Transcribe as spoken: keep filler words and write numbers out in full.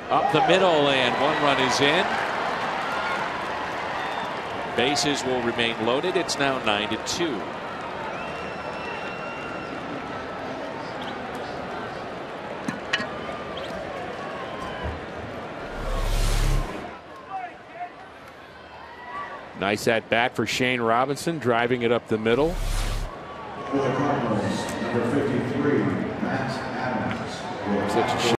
Up the middle, and one run is in. Bases will remain loaded. It's now nine to two. Nice at bat for Shane Robinson, driving it up the middle. For the Cardinals, number fifty-three, Matt Adams. Such a